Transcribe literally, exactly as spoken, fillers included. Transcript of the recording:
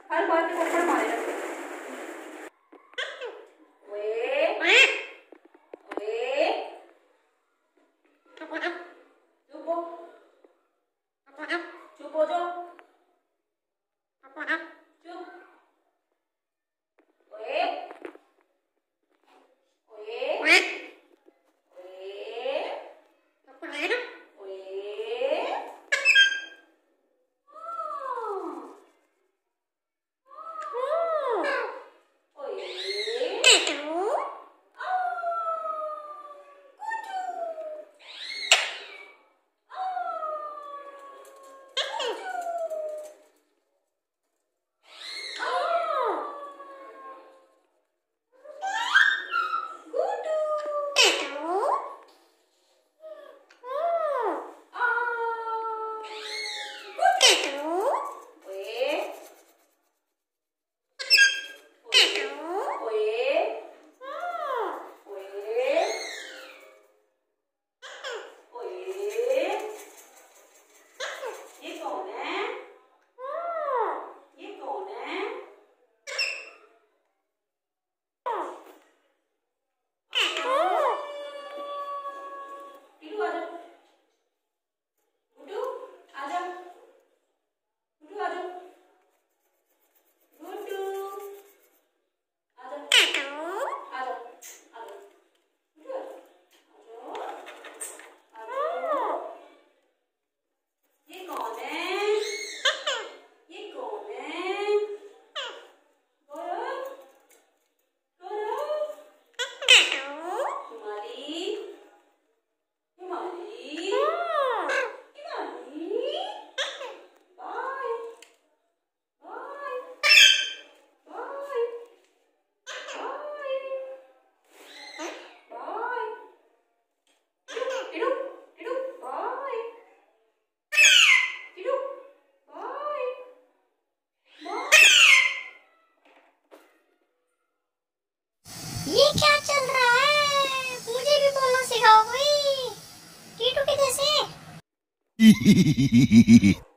हर बार पे थप्पड़ मारेगा। ओए ओए चुप हो, चुप हो जाओ, चुप। ओए ओए ओए ये क्या चल रहा है? मुझे भी बोलना सिखाओ भाई। टीटू किधर से?